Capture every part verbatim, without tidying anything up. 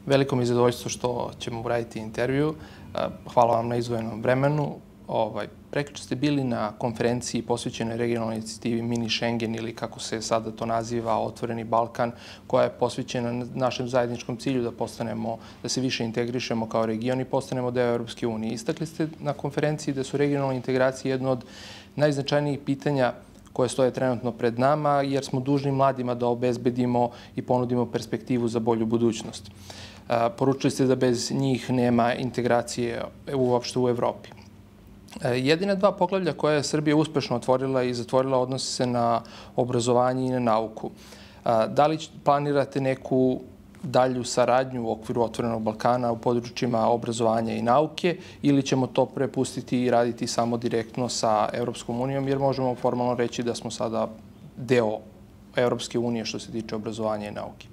Veliko mi je zadovoljstvo što ćemo uraditi intervju. Hvala vam na izdvojenom vremenu. Prekjuče ste bili na konferenciji posvećenoj regionalnoj inicijativi Mini Schengen ili kako se sada to naziva Otvoreni Balkan, koja je posvećena našem zajedničkom cilju da postanemo, da se više integrišemo kao region i postanemo deo Evropske unije. Istakli ste na konferenciji da su regionalne integracije jedno od najznačajnijih pitanja koje stoje trenutno pred nama, jer smo dužni mladima da obezbedimo i ponudimo perspektivu za bolju budućnost. Poručili ste da bez njih nema integracije uopšte u Evropi. Jedina dva poglavlja koje je Srbija uspešno otvorila i zatvorila odnose se na obrazovanje i na nauku. Da li planirate neku dalju saradnju u okviru Otvorenog Balkana u područjima obrazovanja i nauke ili ćemo to prepustiti i raditi samo direktno sa Evropskom unijom, jer možemo formalno reći da smo sada deo Evropske unije što se tiče obrazovanja i nauke?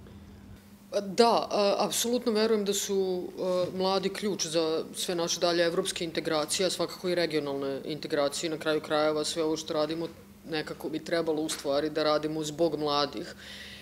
Da, apsolutno verujem da su mladi ključ za sve naše dalje evropske integracije, a svakako i regionalne integracije. Na kraju krajeva sve ovo što radimo nekako bi trebalo u stvari da radimo zbog mladih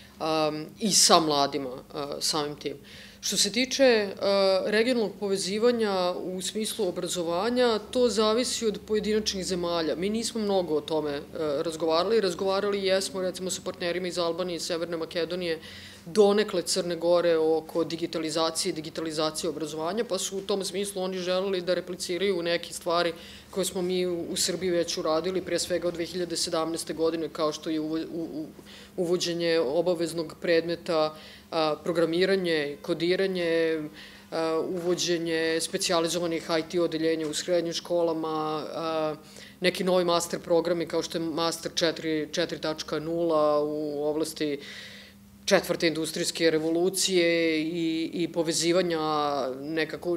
i sa mladima samim tim. Što se tiče regionalnog povezivanja u smislu obrazovanja, to zavisi od pojedinačnih zemalja. Mi nismo mnogo o tome razgovarali. Razgovarali jesmo, recimo, sa partnerima iz Albanije i Severne Makedonije, donekle Crne Gore oko digitalizacije i digitalizacije obrazovanja, pa su u tom smislu oni želeli da repliciraju neke stvari koje smo mi u Srbiji već uradili, pre svega od dve hiljade sedamnaeste. godine, kao što je uvođenje obaveznog predmeta programiranje, kodiranje, uvođenje specijalizovanih I T odeljenja u srednjim školama, neki novi master programi kao što je Master četiri tačka nula u oblasti četvrte industrijske revolucije i povezivanja nekako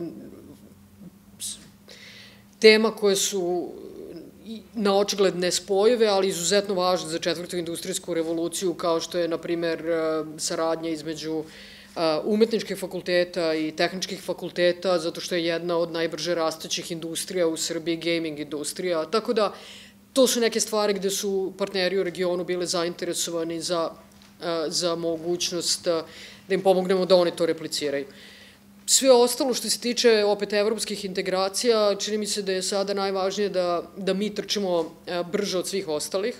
tema koje su na očigled nespojive, ali izuzetno važne za četvrtu industrijsku revoluciju, kao što je, na primer, saradnja između umetničkih fakulteta i tehničkih fakulteta, zato što je jedna od najbrže rastućih industrija u Srbiji gaming industrija. Tako da, to su neke stvari gde su partneri u regionu bile zainteresovani za za mogućnost da im pomognemo da oni to repliciraju. Sve ostalo što se tiče opet evropskih integracija, čini mi se da je sada najvažnije da mi trčimo brže od svih ostalih.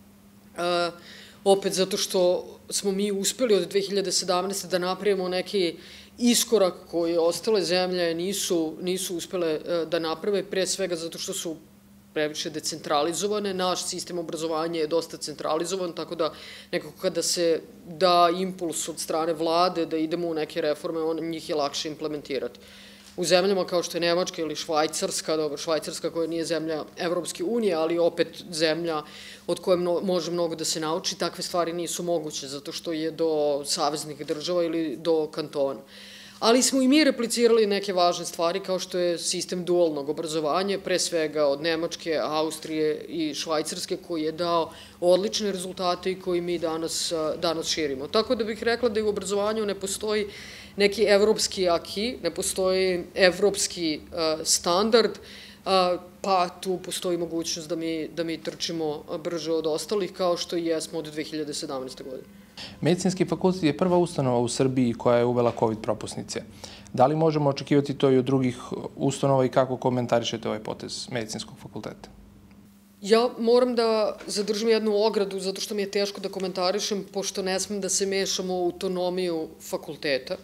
Opet zato što smo mi uspeli od dve hiljade sedamnaeste. da napravimo neki iskorak koji ostale zemlje nisu uspele da naprave, pre svega zato što su previše decentralizovane. Naš sistem obrazovanja je dosta centralizovan, tako da nekako kada se da impuls od strane vlade da idemo u neke reforme, njih je lakše implementirati. U zemljama kao što je Nemačka ili Švajcarska, dobro, Švajcarska koja nije zemlja Evropske unije, ali opet zemlja od koje može mnogo da se nauči, takve stvari nisu moguće, zato što je do saveznih država ili do kantona. Ali smo i mi replicirali neke važne stvari kao što je sistem dualnog obrazovanja, pre svega od Nemačke, Austrije i Švajcarske, koji je dao odlične rezultate i koji mi danas širimo. Tako da bih rekla da i u obrazovanju ne postoji neki evropski aki, ne postoji evropski standard, pa tu postoji mogućnost da mi trčimo brže od ostalih, kao što i jesmo od dve hiljade sedamnaeste. godine. Medicinski fakultet je prva ustanova u Srbiji koja je uvela COVID propusnice. Da li možemo očekivati to i od drugih ustanova i kako komentarišete ovaj potez Medicinskog fakulteta? Ja moram da zadržim jednu ogradu, zato što mi je teško da komentarišem, pošto ne smem da se mešam u autonomiju fakulteta.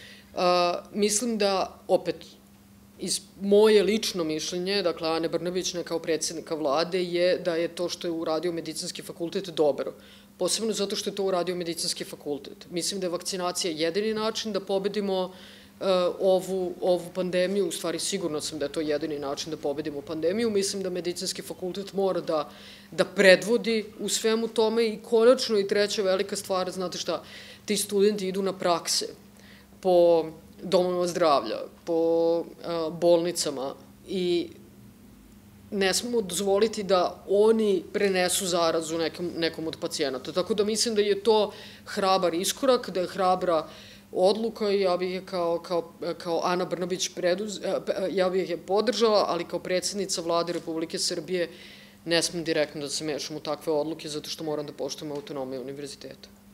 Mislim da, opet, iz moje lično mišljenje, dakle, Ane Brnabić kao predsjednika vlade, je da je to što je uradio Medicinski fakultet dobro. Posebno zato što je to uradio Medicinski fakultet. Mislim da je vakcinacija jedini način da pobedimo ovu pandemiju. U stvari, sigurno sam da je to jedini način da pobedimo pandemiju. Mislim da Medicinski fakultet mora da predvodi u svemu tome i konačno i treća velika stvar, znate šta, ti studenti idu na prakse po domovima zdravlja, po bolnicama i ne smemo dozvoliti da oni prenesu zarazu nekom od pacijenata. Tako da mislim da je to hrabar iskorak, da je hrabra odluka i ja bih je kao Ana Brnabić ja bih je podržala, ali kao predsjednica Vlade Republike Srbije ne smem direktno da se mešam u takve odluke zato što moram da poštujem autonomiju univerziteta.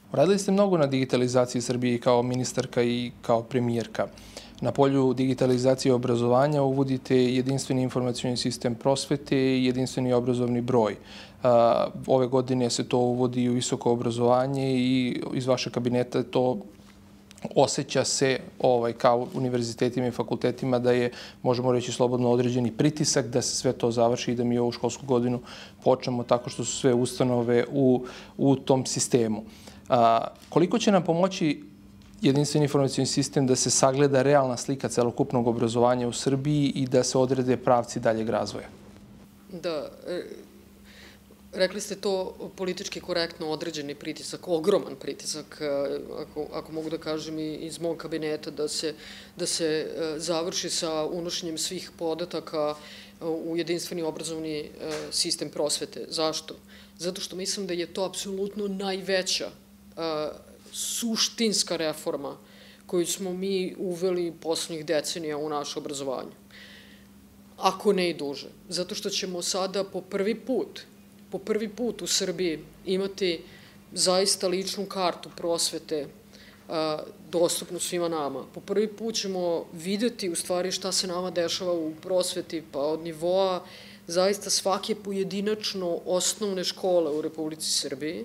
Radili ste mnogo na digitalizaciji Srbije kao ministarka i kao premijerka. Na polju digitalizacije obrazovanja uvodite jedinstveni informacioni sistem prosvete i jedinstveni obrazovni broj. Ove godine se to uvodi i u visoko obrazovanje i iz vašeg kabineta to osjeća se kao univerzitetima i fakultetima da je, možemo reći slobodno, određeni pritisak da se sve to završi i da mi ovu školsku godinu počnemo tako što su sve ustanove u tom sistemu. Koliko će nam pomoći jedinstveni informacioni sistem da se sagleda realna slika celokupnog obrazovanja u Srbiji i da se odrede pravci daljeg razvoja? Da, rekli ste to politički korektno određeni pritisak, ogroman pritisak, ako mogu da kažem iz mog kabineta, da se završi sa unošenjem svih podataka u jedinstveni obrazovni sistem prosvete. Zašto? Zato što mislim da je to apsolutno najveća suštinska reforma koju smo mi uveli poslednjih decenija u naše obrazovanje. Ako ne i duže. Zato što ćemo sada po prvi put, po prvi put u Srbiji imati zaista ličnu kartu prosvete dostupnu svima nama. Po prvi put ćemo videti u stvari šta se nama dešava u prosveti, pa od nivoa zaista svake pojedinačno osnovne škole u Republici Srbiji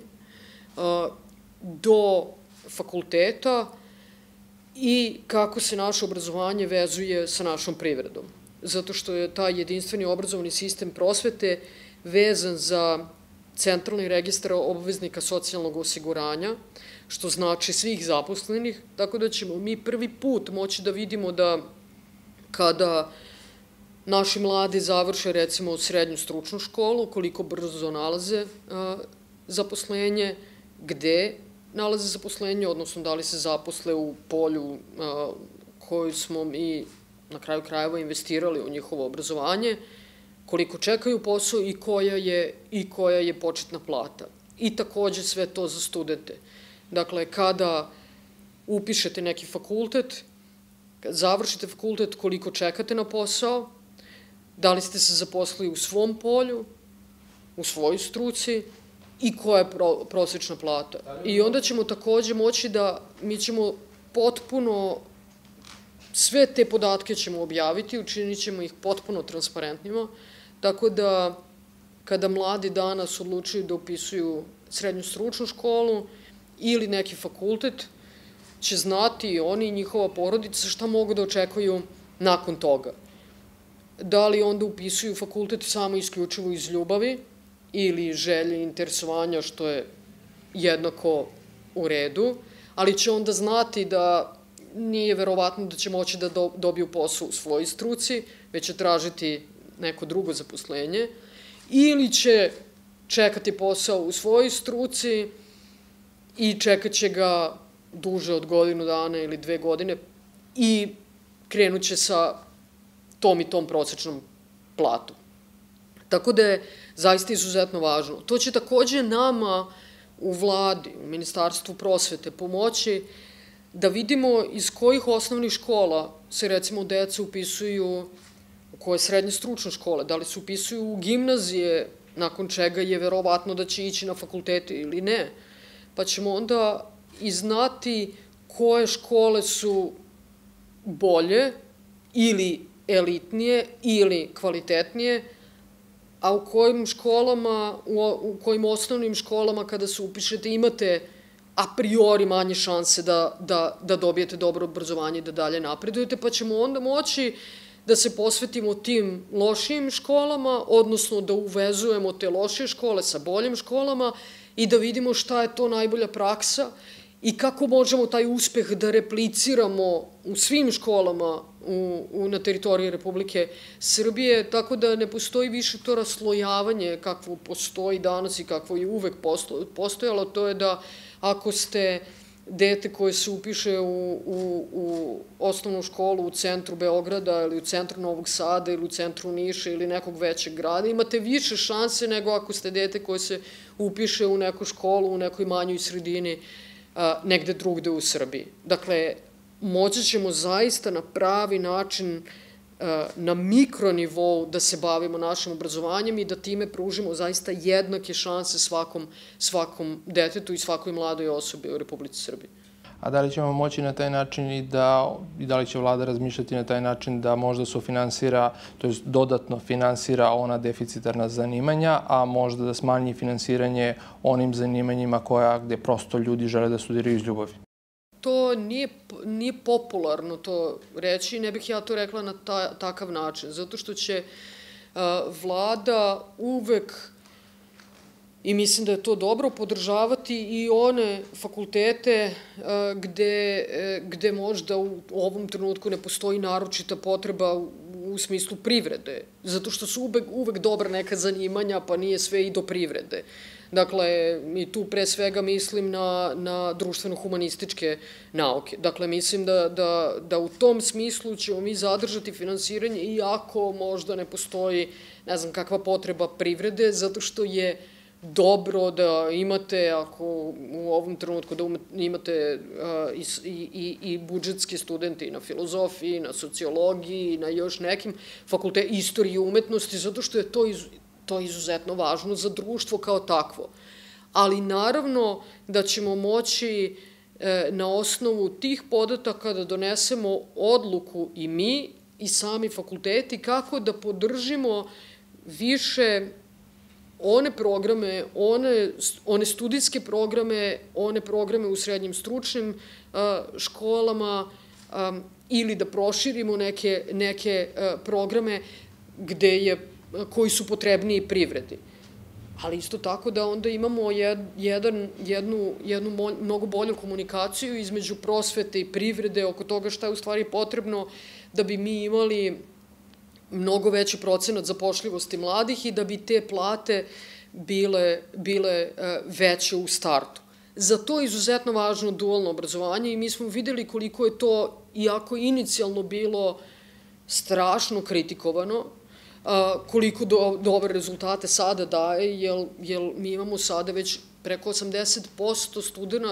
do fakulteta i kako se naše obrazovanje vezuje sa našom privredom. Zato što je taj jedinstveni obrazovni sistem prosvete vezan za centralni registar obveznika socijalnog osiguranja, što znači svih zaposlenih, tako da ćemo mi prvi put moći da vidimo da kada naši mladi završe recimo srednju stručnu školu, koliko brzo nalaze zaposlenje, gde nalaze zaposlenje, odnosno da li se zaposle u polju koju smo mi na kraju krajeva investirali u njihovo obrazovanje, koliko čekaju posao i koja je i koja je početna plata. I takođe sve to za studente. Dakle, kada upišete neki fakultet, kada završite fakultet, koliko čekate na posao, da li ste se zaposlili u svom polju, u svojoj struci, i koja je prosječna plata. I onda ćemo takođe moći da, mi ćemo potpuno, sve te podatke ćemo objaviti, učinit ćemo ih potpuno transparentnima, tako da kada mladi danas odlučuju da upisuju srednju stručnu školu ili neki fakultet, će znati i oni i njihova porodica šta mogu da očekuju nakon toga. Da li onda upisuju fakultet samo isključivo iz ljubavi, ili želje i interesovanja, što je jednako u redu, ali će onda znati da nije verovatno da će moći da dobiju posao u svojoj struci, već će tražiti neko drugo zaposlenje, ili će čekati posao u svojoj struci i čekat će ga duže od godinu dana ili dve godine i krenut će sa tom i tom prosečnom platom. Tako da je zaista izuzetno važno. To će takođe nama u vladi, u Ministarstvu prosvete pomoći da vidimo iz kojih osnovnih škola se recimo deca upisuju, u koje srednje stručne škole, da li se upisuju u gimnazije, nakon čega je verovatno da će ići na fakultete ili ne, pa ćemo onda i znati koje škole su bolje ili elitnije ili kvalitetnije, a u kojim školama, u kojim osnovnim školama kada se upišete imate a priori manje šanse da dobijete dobro obrazovanje i da dalje napredujete, pa ćemo onda moći da se posvetimo tim lošijim školama, odnosno da uvezujemo te lošije škole sa boljim školama i da vidimo šta je to najbolja praksa i kako možemo taj uspeh da repliciramo u svim školama na teritoriji Republike Srbije, tako da ne postoji više to raslojavanje kakvo postoji danas i kakvo je uvek postojalo. To je da ako ste dete koje se upiše u osnovnu školu u centru Beograda ili u centru Novog Sada ili u centru Niša ili nekog većeg grada, imate više šanse nego ako ste dete koje se upiše u neku školu u nekoj manjoj sredini negde drugde u Srbiji. Dakle, moći ćemo zaista na pravi način na mikronivou da se bavimo našim obrazovanjem i da time pružimo zaista jednake šanse svakom, svakom detetu i svakoj mladoj osobi u Republici Srbiji. A da li ćemo moći na taj način i da, i da li će vlada razmišljati na taj način da možda sufinansira, to je dodatno finansira ona deficitarna zanimanja, a možda da smanji finansiranje onim zanimanjima koja, gde prosto ljudi žele da studiraju iz ljubavi? To nije, nije popularno to reći, ne bih ja to rekla na ta, takav način, zato što će a, vlada uvek, i mislim da je to dobro, podržavati i one fakultete a, gde, gde možda u ovom trenutku ne postoji naročita potreba u, u smislu privrede, zato što su uvek, uvek dobra neka zanimanja, pa nije sve i do privrede. Dakle, i tu pre svega mislim na, na društveno-humanističke nauke. Dakle, mislim da, da, da u tom smislu ćemo mi zadržati finansiranje, iako možda ne postoji, ne znam kakva potreba privrede, zato što je dobro da imate, ako u ovom trenutku da imate uh, i, i, i budžetski studenti na filozofiji, na sociologiji, na još nekim fakultetima, istoriji umetnosti, zato što je to iz, To je izuzetno važno za društvo kao takvo. Ali naravno da ćemo moći na osnovu tih podataka da donesemo odluku i mi i sami fakulteti kako da podržimo više one programe, one, one studijske programe, one programe u srednjim stručnim školama ili da proširimo neke, neke programe gde je koji su potrebniji privredi. Ali isto tako da onda imamo jedan, jednu, jednu mnogo bolju komunikaciju između prosvete i privrede oko toga šta je u stvari potrebno da bi mi imali mnogo veći procenat zapošljivosti mladih i da bi te plate bile, bile veće u startu. Za to je izuzetno važno dualno obrazovanje i mi smo videli koliko je to, iako inicijalno bilo strašno kritikovano, koliko dobre rezultate sada daje, jer mi imamo sada već preko osamdeset posto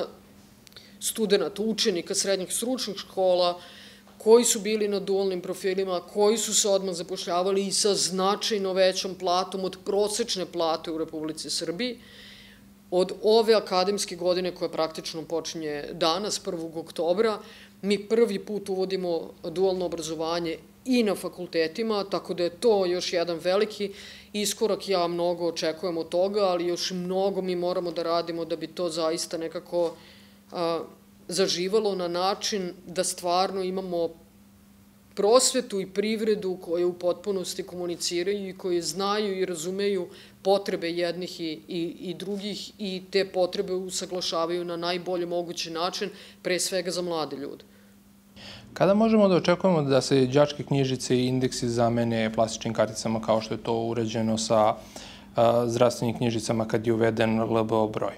studenta, učenika srednjih stručnih škola koji su bili na dualnim profilima, koji su se odmah zapošljavali i sa značajno većom platom od prosečne plate u Republici Srbiji. Od ove akademske godine koja praktično počinje danas, prvog oktobra, mi prvi put uvodimo dualno obrazovanje i na fakultetima, tako da je to još jedan veliki iskorak. Ja mnogo očekujem od toga, ali još mnogo mi moramo da radimo da bi to zaista nekako a, zaživalo na način da stvarno imamo prosvetu i privredu koje u potpunosti komuniciraju i koje znaju i razumeju potrebe jednih i, i, i drugih i te potrebe usaglašavaju na najbolji mogući način, pre svega za mlade ljude. Kada možemo da očekujemo da se đačke knjižice i indeksi zamene plastičnim karticama kao što je to urađeno sa a, zdravstvenim knjižicama kad je uveden L B O broj?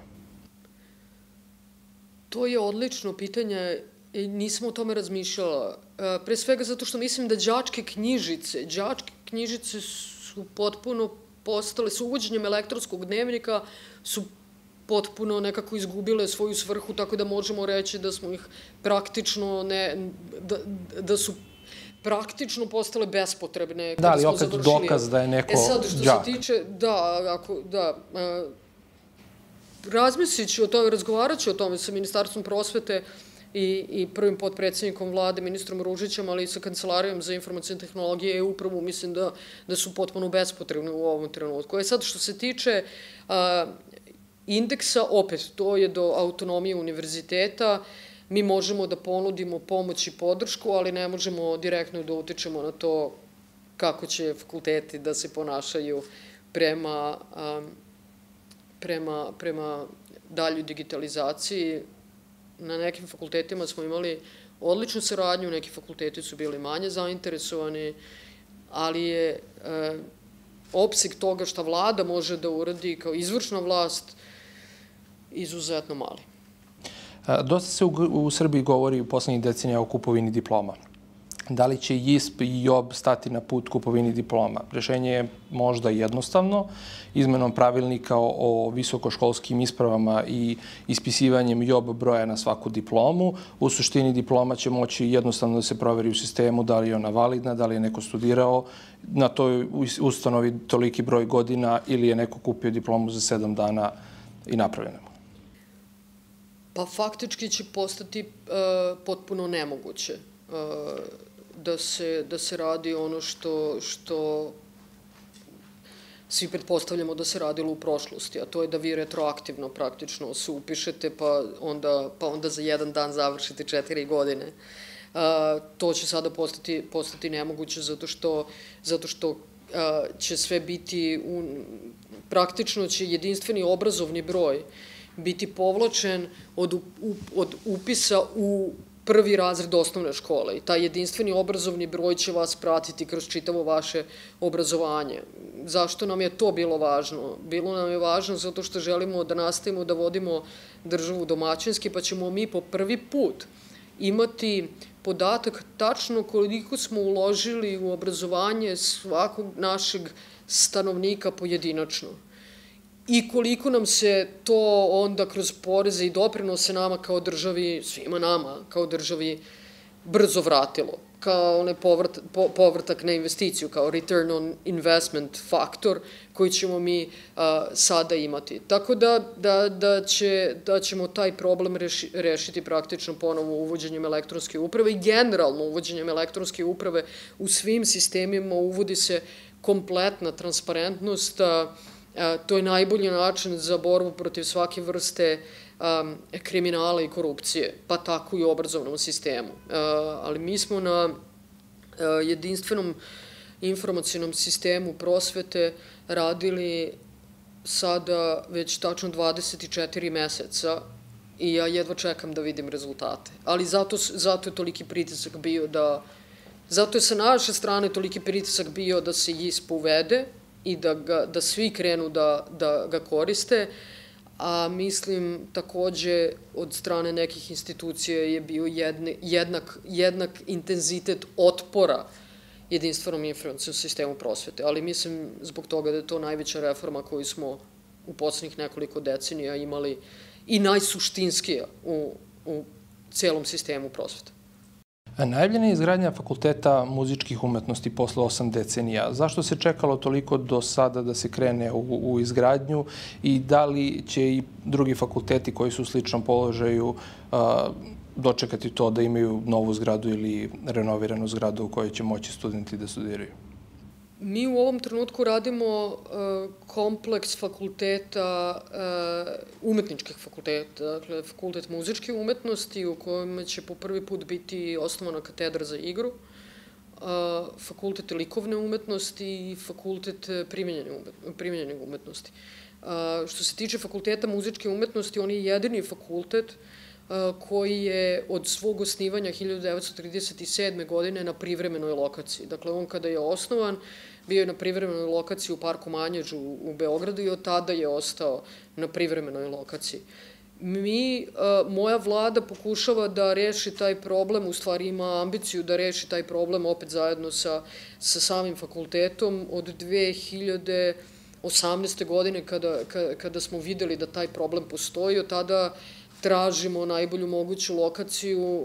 To je odlično pitanje i nisam o tome razmišljala. Pre svega zato što mislim da đačke knjižice, đačke knjižice su potpuno postale, sa uvođenjem elektronskog dnevnika su potpuno nekako izgubile svoju svrhu, tako da možemo reći da smo ih praktično, ne, da, da su praktično postale bespotrebne. Da, ali opet dokaz da je neko đak. E sad, što đak. se tiče, da, ako, da, razmislit ću o tome, razgovarat ću o tome sa Ministarstvom prosvete i, i prvim potpredsjednikom vlade, ministrom Ružićem, ali i sa Kancelarijom za informacijne tehnologije i upravu, mislim da, da su potpuno bespotrebne u ovom trenutku. E sad, što se tiče a, indeksa, opet, to je do autonomije univerziteta, mi možemo da ponudimo pomoć i podršku, ali ne možemo direktno da utičemo na to kako će fakulteti da se ponašaju prema, a, prema, prema daljoj digitalizaciji. Na nekim fakultetima smo imali odličnu saradnju, neki fakulteti su bili manje zainteresovani, ali je e, opseg toga šta vlada može da uradi kao izvršna vlast izuzetno mali. Dosta se u, u Srbiji govori u poslednjih decenija o kupovini diploma. Da li će I S P i J O B stati na put kupovini diploma? Rešenje je možda jednostavno. Izmenom pravilnika o visokoškolskim ispravama i ispisivanjem J O B broja na svaku diplomu, u suštini diploma će moći jednostavno da se proveri u sistemu da li je ona validna, da li je neko studirao na toj ustanovi toliki broj godina ili je neko kupio diplomu za sedam dana i napravljeno. Pa faktički će postati potpuno nemoguće da se, da se radi ono što, što svi pretpostavljamo da se radilo u prošlosti, a to je da vi retroaktivno praktično se upišete pa onda, pa onda za jedan dan završite četiri godine. A, to će sada postati, postati nemoguće zato što, zato što a, će sve biti, u, praktično će jedinstveni obrazovni broj biti povlačen od, od upisa u prvi razred osnovne škole i taj jedinstveni obrazovni broj će vas pratiti kroz čitavo vaše obrazovanje. Zašto nam je to bilo važno? Bilo nam je važno zato što želimo da nastavimo da vodimo državu domaćinski, pa ćemo mi po prvi put imati podatak tačno koliko smo uložili u obrazovanje svakog našeg stanovnika pojedinačno. I koliko nam se to onda kroz poreze i doprinose nama kao državi, svima nama kao državi, brzo vratilo. Kao onaj povrat, po, povrtak na investiciju, kao return on investment faktor koji ćemo mi a, sada imati. Tako da, da, da, će, da ćemo taj problem reši, rešiti praktično ponovo uvođenjem elektronske uprave i generalno uvođenjem elektronske uprave u svim sistemima uvodi se kompletna transparentnost. A, to je najbolji način za borbu protiv svake vrste um, kriminala i korupcije, pa tako i u obrazovnom sistemu. Uh, ali mi smo na uh, jedinstvenom informacionom sistemu prosvete radili sada već tačno dvadeset četiri meseca i ja jedva čekam da vidim rezultate. Ali zato, zato je toliki pritisak bio da, zato je sa naše strane toliki pritisak bio da se I S P uvede i da, ga, da svi krenu da, da ga koriste, a mislim takođe od strane nekih institucija je bio jedne, jednak, jednak intenzitet otpora jedinstvenom informacijom sistemu prosvete, ali mislim zbog toga da je to najveća reforma koju smo u poslednjih nekoliko decenija imali i najsuštinskija u, u celom sistemu prosvete. Najavljena je izgradnja Fakulteta muzičkih umetnosti posle osam decenija. Zašto se čekalo toliko do sada da se krene u, u izgradnju i da li će i drugi fakulteti koji su u sličnom položaju a, dočekati to da imaju novu zgradu ili renoviranu zgradu u kojoj će moći studenti da studiraju? Mi u ovom trenutku radimo uh, kompleks fakulteta, uh, umetničkih fakulteta, dakle fakultet muzičke umetnosti u kojem će po prvi put biti osnovana katedra za igru, uh, fakultet likovne umetnosti i fakultet primenjene umetnosti. Uh, što se tiče fakulteta muzičke umetnosti, on je jedini fakultet koji je od svog osnivanja hiljadu devetsto trideset sedme. godine na privremenoj lokaciji. Dakle, on kada je osnovan, bio je na privremenoj lokaciji u Parku Manjeđu u Beogradu i od tada je ostao na privremenoj lokaciji. Mi, moja vlada pokušava da reši taj problem, u stvari ima ambiciju da reši taj problem opet zajedno sa, sa samim fakultetom od dve hiljade osamnaeste. godine kada, kada smo videli da taj problem postoji, od tada tražimo najbolju moguću lokaciju,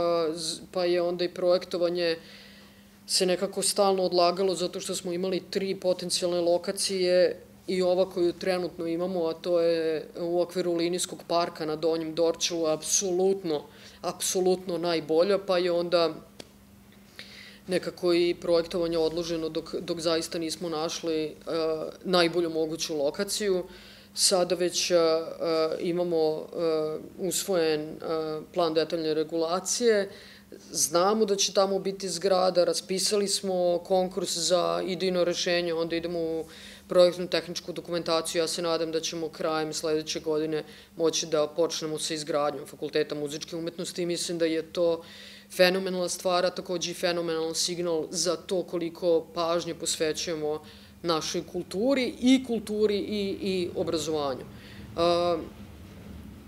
pa je onda i projektovanje se nekako stalno odlagalo zato što smo imali tri potencijalne lokacije i ova koju trenutno imamo, a to je u okviru linijskog parka na Donjem Dorćolu, apsolutno, apsolutno najbolja, pa je onda nekako i projektovanje odloženo dok, dok zaista nismo našli najbolju moguću lokaciju. Sada već uh, imamo uh, usvojen uh, plan detaljne regulacije, znamo da će tamo biti zgrada, raspisali smo konkurs za idejno rešenje, onda idemo u projektnu tehničku dokumentaciju, ja se nadam da ćemo krajem sledeće godine moći da počnemo sa izgradnjom Fakulteta muzičke umetnosti i mislim da je to fenomenalna stvar, a takođe i fenomenalan signal za to koliko pažnje posvećujemo našoj kulturi i kulturi i, i obrazovanju. Uh,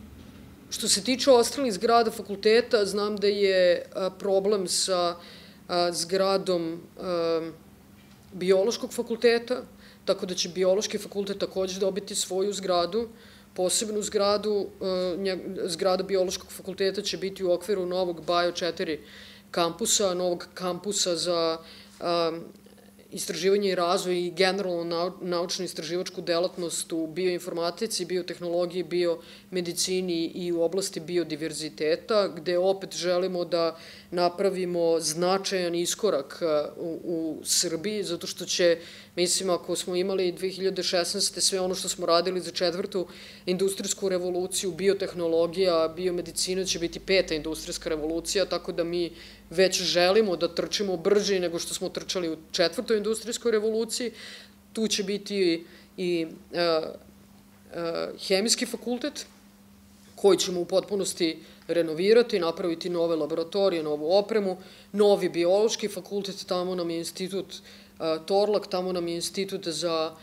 što se tiče ostalih zgrada fakulteta, znam da je uh, problem sa uh, zgradom biološkog fakulteta, tako da će biološki fakultet takođe dobiti svoju zgradu, posebnu zgradu. Zgrada biološkog fakulteta će biti u okviru novog Bio četiri kampusa, novog kampusa za istraživanje i razvoj i generalno naučno-istraživačku delatnost u bioinformatici, biotehnologiji, biomedicini i u oblasti biodiverziteta, gde opet želimo da napravimo značajan iskorak u Srbiji, zato što će, mislim, ako smo imali dve hiljade šesnaeste. sve ono što smo radili za četvrtu industrijsku revoluciju, biotehnologija, biomedicina će biti peta industrijska revolucija, tako da mi već želimo da trčimo brže nego što smo trčali u četvrtoj industrijskoj revoluciji. Tu će biti i hemijski fakultet, koji ćemo u potpunosti renovirati, napraviti nove laboratorije, novu opremu, novi biološki fakultet, tamo nam je institut Torlak, tamo nam je institut za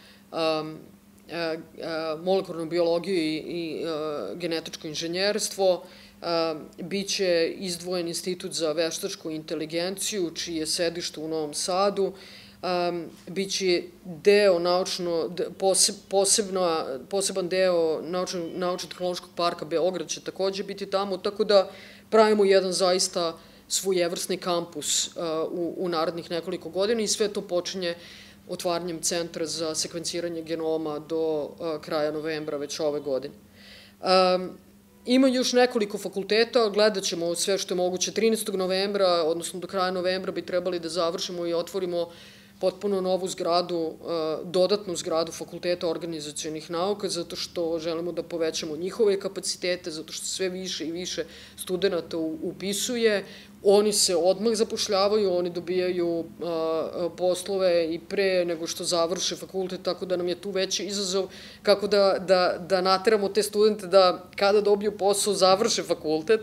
molekularnu biologiju i genetičko inženjerstvo, biće izdvojen institut za veštačku inteligenciju, čiji je sedište u Novom Sadu, biće deo naučno, poseban deo Naučno-tehnološkog parka Beograd će takođe biti tamo, tako da pravimo jedan zaista svojevrsni kampus u narednih nekoliko godina i sve to počinje otvaranjem centra za sekvenciranje genoma do kraja novembra već ove godine. Ima još nekoliko fakulteta, gledat ćemo sve što je moguće. trinaestog novembra, odnosno do kraja novembra, bi trebali da završimo i otvorimo potpuno novu zgradu, dodatnu zgradu Fakulteta organizacionih nauka, zato što želimo da povećamo njihove kapacitete, zato što sve više i više studenta upisuje. Oni se odmah zapošljavaju, oni dobijaju poslove i pre nego što završe fakultet, tako da nam je tu veći izazov kako da nateramo te studente da kada dobiju posao završe fakultet,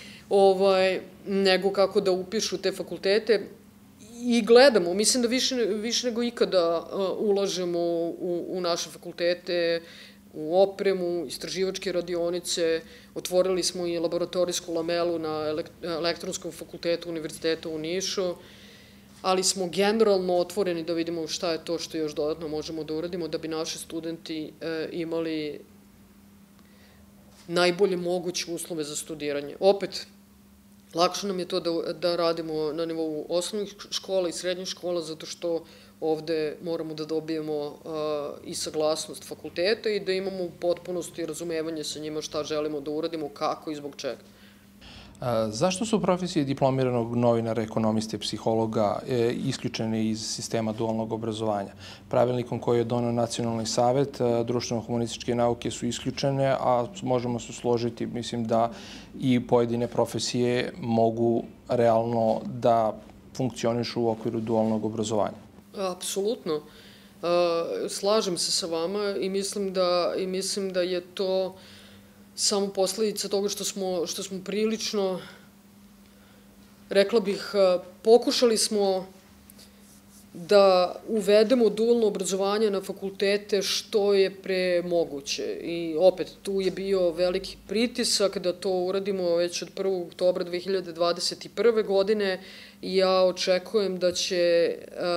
nego kako da upišu te fakultete. I gledamo, mislim da više nego ikada ulažemo u naše fakultete, u opremu, istraživačke radionice, otvorili smo i laboratorijsku lamelu na Elektronskom fakultetu Univerziteta u Nišu, ali smo generalno otvoreni da vidimo šta je to što još dodatno možemo da uradimo da bi naši studenti imali najbolje moguće uslove za studiranje. Opet, lakše nam je to da radimo na nivou osnovnih škola i srednjih škola, zato što ovde moramo da dobijemo i saglasnost fakulteta i da imamo u potpunosti razumevanje sa njima šta želimo da uradimo, kako i zbog čega. Zašto su profesije diplomiranog novinara, ekonomiste, psihologa isključene iz sistema dualnog obrazovanja? Pravilnikom koji je doneo Nacionalni savet, društveno-humanističke nauke su isključene, a možemo se složiti, mislim da i pojedine profesije mogu realno da funkcionišu u okviru dualnog obrazovanja. Apsolutno. Slažem se sa vama i mislim da je to samo posledica toga što smo, što smo prilično, rekla bih, pokušali smo da uvedemo dualno obrazovanje na fakultete što je pre moguće. I opet, tu je bio veliki pritisak da to uradimo već od prvog oktobra dve hiljade dvadeset prve. godine i ja očekujem da će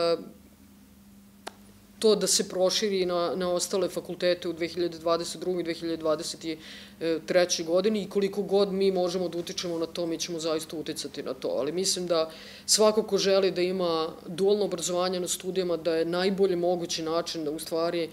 to da se proširi na ostale fakultete u dve hiljade dvadeset drugoj. i dve hiljade dvadeset trećoj. godini i koliko god mi možemo da utičemo na to, mi ćemo zaista uticati na to. Ali mislim da svako ko želi da ima dualno obrazovanje na studijama, da je najbolje mogući način da u stvari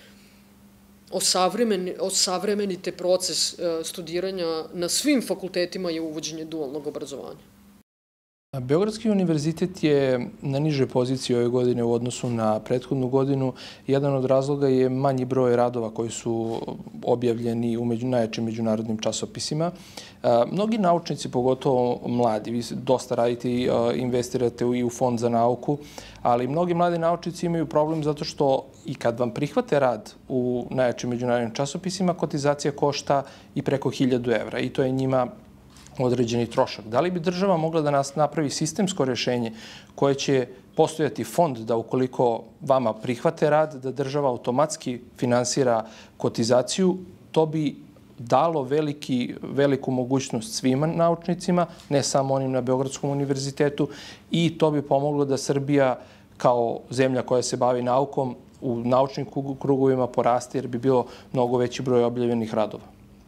osavremenite proces studiranja na svim fakultetima je uvođenje dualnog obrazovanja. Beogradski univerzitet je na niže poziciji ove godine u odnosu na prethodnu godinu. Jedan od razloga je manji broj radova koji su objavljeni u najjačim međunarodnim časopisima. Mnogi naučnici, pogotovo mladi, vi dosta radite i investirate i u Fond za nauku, ali mnogi mladi naučnici imaju problem zato što i kad vam prihvate rad u najjačim međunarodnim časopisima, kotizacija košta i preko hiljadu evra i to je njima određeni trošak. Da li bi država mogla da nas napravi sistemsko rešenje koje će postojati fond da ukoliko vama prihvate rad, da država automatski finansira kotizaciju, to bi dalo veliki, veliku mogućnost svima naučnicima, ne samo onim na Beogradskom univerzitetu, i to bi pomoglo da Srbija kao zemlja koja se bavi naukom u naučnim krugovima poraste, jer bi bilo mnogo veći broj objavljenih radova.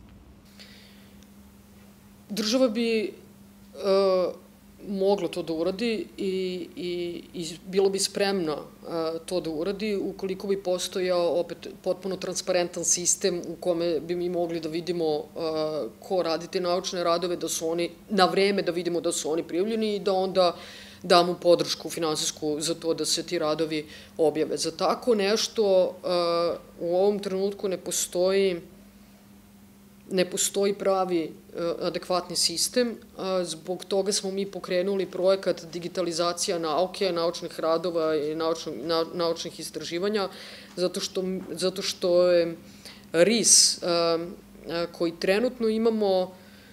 Država bi mogla to da uradi i bilo bi spremna to da uradi ukoliko bi postojao opet potpuno transparentan sistem u kome bi mi mogli da vidimo ko radi te naučne radove, da su oni na vreme, da vidimo da su oni prijavljeni i da onda damo podršku finansijsku za to da se ti radovi objave. Za tako nešto u ovom trenutku ne postoji ne postoji pravi adekvatni sistem. Zbog toga smo mi pokrenuli projekat digitalizacija nauke, naučnih radova i naučnih istraživanja, zato što je R I S koji trenutno imamo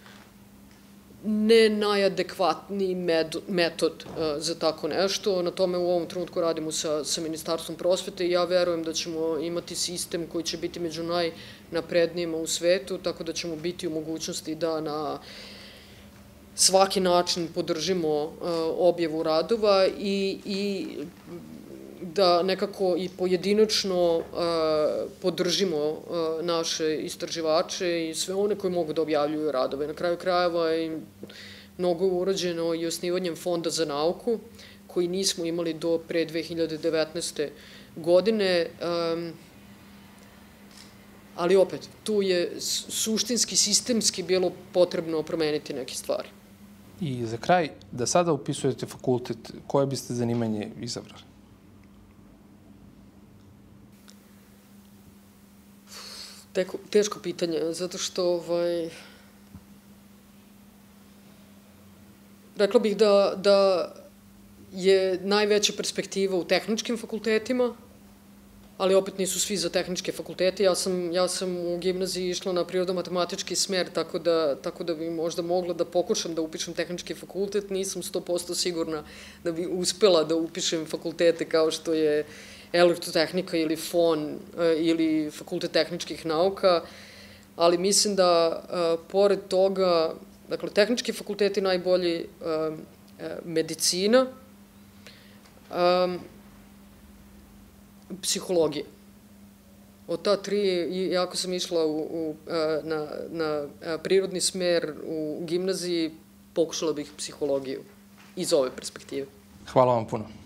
ne najadekvatniji metod za tako nešto. Na tome u ovom trenutku radimo sa Ministarstvom prosvete i ja verujem da ćemo imati sistem koji će biti među najnaprednijima u svetu, tako da ćemo biti u mogućnosti da na svaki način podržimo objavu radova i da nekako i pojedinačno podržimo naše istraživače i sve one koji mogu da objavljuju radove. Na kraju krajeva je mnogo urađeno i osnivanjem Fonda za nauku, koji nismo imali do pre dve hiljade devetnaeste. godine, ali opet, tu je suštinski, sistemski bilo potrebno promeniti neke stvari. I za kraj, da sada upisujete fakultet, koje biste zanimanje izabrali? Teško pitanje, zato što rekla bih da je najveća perspektiva u tehničkim fakultetima, ali opet nisu svi za tehničke fakultete. Ja sam u gimnaziji išla na prirodno-matematički smer, tako da bi možda mogla da pokušam da upišem tehnički fakultet. Nisam sto posto sigurna da bi uspela da upišem fakultete kao što je elektrotehnika ili F O N ili Fakultet tehničkih nauka, ali mislim da pored toga, dakle, tehnički fakulteti najbolji, medicina, psihologija. Od ta tri, jako sam išla na prirodni smer u gimnaziji, pokušala bih psihologiju iz ove perspektive. Hvala vam puno.